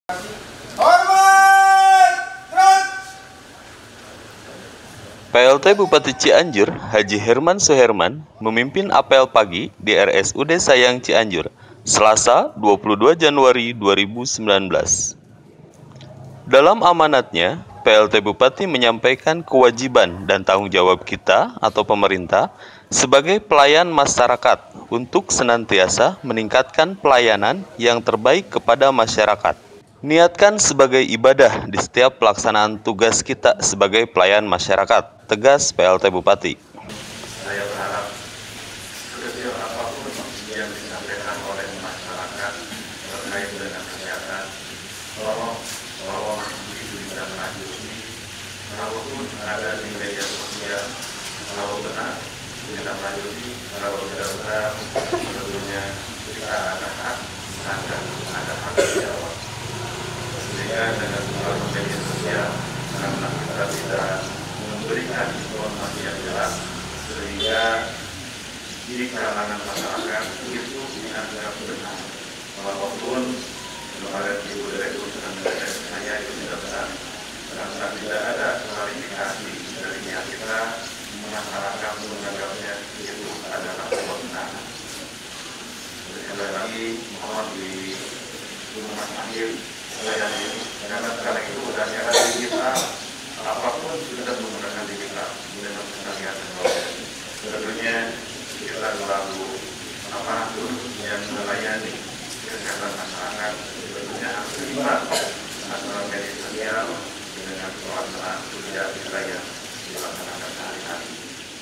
PLT Bupati Cianjur, Haji Herman Suherman, memimpin apel pagi di RSUD Sayang Cianjur, Selasa 22 Januari 2019. Dalam amanatnya, PLT Bupati menyampaikan kewajiban dan tanggung jawab kita atau pemerintah sebagai pelayan masyarakat untuk senantiasa meningkatkan pelayanan yang terbaik kepada masyarakat. Niatkan sebagai ibadah di setiap pelaksanaan tugas kita sebagai pelayan masyarakat, tegas PLT Bupati. Saya berharap sekecil apapun yang disampaikan oleh masyarakat terkait dengan kesehatan, tolong ditindaklanjuti. Kalaupun ada di media sosial, kalau benar ditindaklanjuti, kalau tidak benar tentunya kita ada hak, ada hak jawab. Sehingga dengan melalui media sosial, karena kita tidak memberikan informasi yang jelas, sehingga di kalangan masyarakat itu dianggap benar, walaupun kemarin Ibu Direktur sedang mengatakan saya itu tidak benar, karena tidak ada klarifikasi dari pihak kita, masyarakat menganggapnya itu adalah benar. Sekali lagi mohon di rumah sakit pelayan ini, karena sekarang itu udahnya ada digital, apapun sudah menggunakan digital dengan sekalian teknologi. Tentunya kita selalu aparatur yang melayani kesehatan masyarakat tentunya harus seimbang antara media sosial dengan pelaksanaan kerja kita yang dilaksanakan sehari-hari.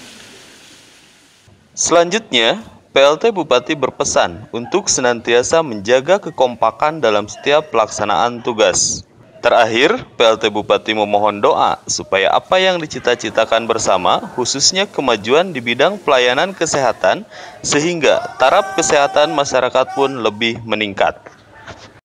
Selanjutnya, PLT Bupati berpesan untuk senantiasa menjaga kekompakan dalam setiap pelaksanaan tugas. Terakhir, PLT Bupati memohon doa supaya apa yang dicita-citakan bersama, khususnya kemajuan di bidang pelayanan kesehatan, sehingga taraf kesehatan masyarakat pun lebih meningkat.